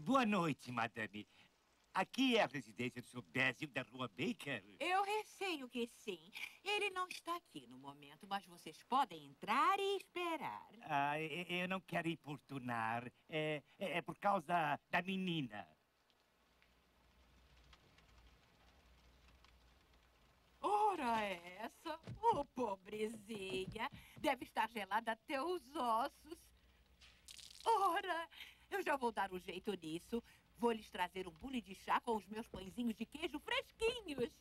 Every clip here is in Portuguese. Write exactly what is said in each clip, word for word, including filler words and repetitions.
boa noite, madame. Aqui é a residência do senhor Basil da Rua Baker? Eu receio que sim. Ele não está aqui no momento, mas vocês podem entrar e esperar. Ah, e- eu não quero importunar. É, é, é por causa da, da menina. Ora essa, oh, pobrezinha. Deve estar gelada até os ossos. Ora, eu já vou dar um jeito nisso. Vou lhes trazer um bule de chá com os meus pãezinhos de queijo fresquinhos.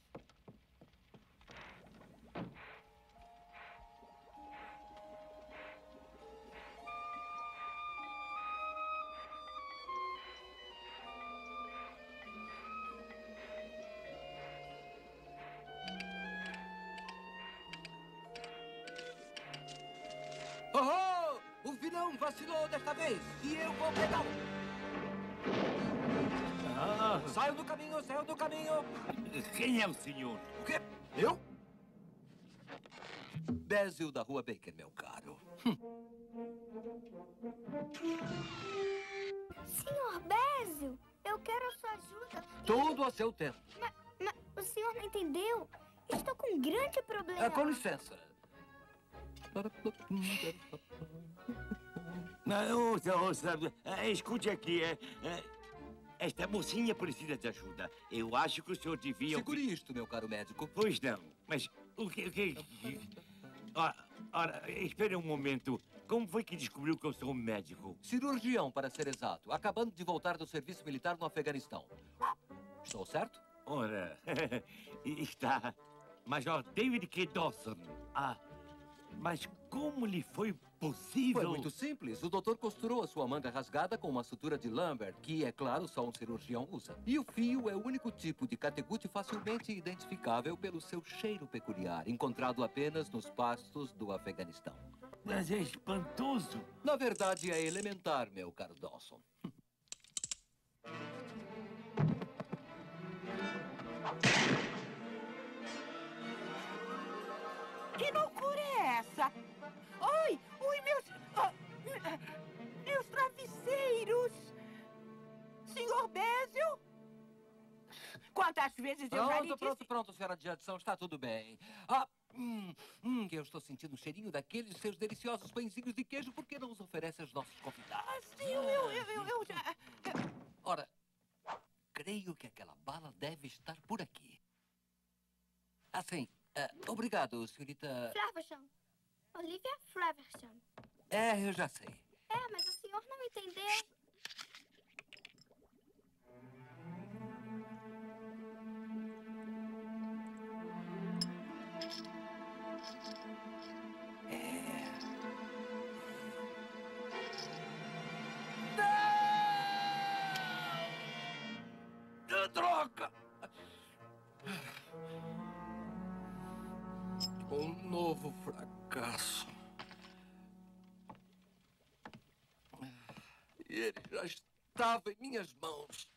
Oh, oh! O vilão vacilou desta vez e eu vou pegá-lo. Ah, Saiam do caminho, saiam do caminho. quem é o senhor? O quê? Eu? Basil da Rua Baker, meu caro. Senhor Basil, eu quero a sua ajuda. Tudo a seu tempo. Mas, mas o senhor não entendeu? Estou com um grande problema. Ah, com licença. Não, ouça, ouça, é, escute aqui, é, é, esta mocinha precisa de ajuda. Eu acho que o senhor devia... Segure isto, meu caro médico. Pois não, mas o que... O que... Ora, ora, espere um momento. Como foi que descobriu que eu sou um médico? Cirurgião, para ser exato. Acabando de voltar do serviço militar no Afeganistão. Estou certo? Ora, está... Major David K. Dawson. Ah, mas como lhe foi possível? Foi muito simples. O doutor costurou a sua manga rasgada com uma sutura de Lambert, que, é claro, só um cirurgião usa. E o fio é o único tipo de categute facilmente identificável pelo seu cheiro peculiar, encontrado apenas nos pastos do Afeganistão. Mas é espantoso. Na verdade, é elementar, meu caro Dawson. Que loucura é essa? Oi, oi, meus... ah, meus travesseiros! Senhor Basil? Quantas vezes eu já lhe Pronto, disse... pronto, pronto, senhora de adição, está tudo bem. Ah, hum, hum, que eu estou sentindo o cheirinho daqueles seus deliciosos pãezinhos de queijo, por que não os oferece aos nossos convidados? Ah, sim, eu, eu, eu, eu já... Ora, creio que aquela bala deve estar por aqui. Assim, ah, obrigado, senhorita... Flaversham. Olivia Flaversham. É, eu já sei. É, mas o senhor não entendeu. Ah, droga! Um novo fracasso. E ele já estava em minhas mãos.